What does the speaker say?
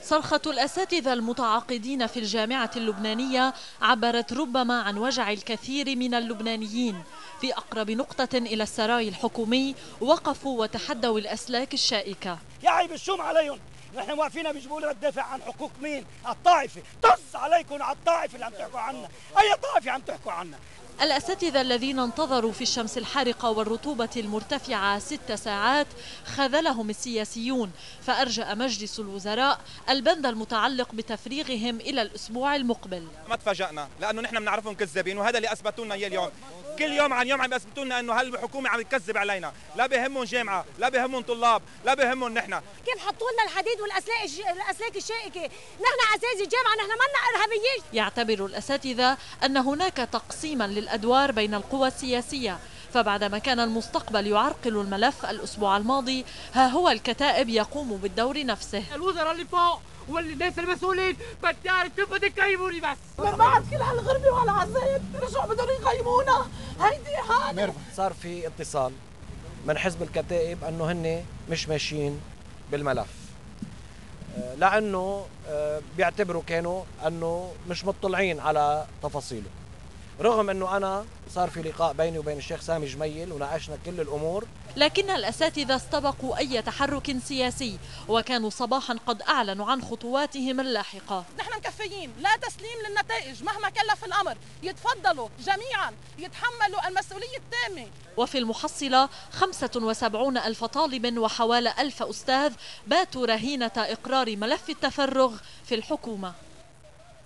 صرخة الأساتذة المتعاقدين في الجامعة اللبنانية عبرت ربما عن وجع الكثير من اللبنانيين. في أقرب نقطة إلى السراي الحكومي وقفوا وتحدوا الأسلاك الشائكة. يعيب الشوم عليهم، نحن واقفين بيجيبوا لنا تدافع عن حقوق مين؟ الطائفة، طز عليكم على الطائفة اللي عم تحكوا عنها، أي طائفة عم تحكوا عنها؟ الأساتذة الذين انتظروا في الشمس الحارقة والرطوبة المرتفعة 6 ساعات خذلهم السياسيون، فأرجأ مجلس الوزراء البند المتعلق بتفريغهم إلى الأسبوع المقبل. ما تفاجأنا لأنه نحن بنعرفهم كذابين، وهذا اللي أثبتوا لنا إياه اليوم. كل يوم عن يوم عم يثبتوا لنا انه هالحكومه عم تكذب علينا، لا بهمهم جامعه، لا بهمهم طلاب، لا بهمهم نحن. كيف حطوا لنا الحديد والاسلاك الشائكه؟ نحن اساتذه جامعه، نحن منا ارهابيين. يعتبر الاساتذه ان هناك تقسيما للادوار بين القوى السياسيه، فبعدما كان المستقبل يعرقل الملف الاسبوع الماضي، ها هو الكتائب يقوم بالدور نفسه. الوزراء اللي فوق والناس المسؤولين بدي اعرف كيف بدك تقيموني بس. من بعد كل هالغربه وهالعذاب رجعوا بدهم يقيمونا، هيدي حاجه. صار في اتصال من حزب الكتائب انه هن مش ماشيين بالملف، لانه بيعتبروا كانوا انه مش مطلعين على تفاصيله، رغم انه انا صار في لقاء بيني وبين الشيخ سامي جميل وناقشنا كل الامور. لكن الأساتذة استبقوا أي تحرك سياسي، وكانوا صباحا قد أعلنوا عن خطواتهم اللاحقة. نحن مكفيين، لا تسليم للنتائج مهما كلف الأمر، يتفضلوا جميعا يتحملوا المسؤولية التامة. وفي المحصلة 75 ألف طالب وحوالي 1000 أستاذ باتوا رهينة إقرار ملف التفرغ في الحكومة.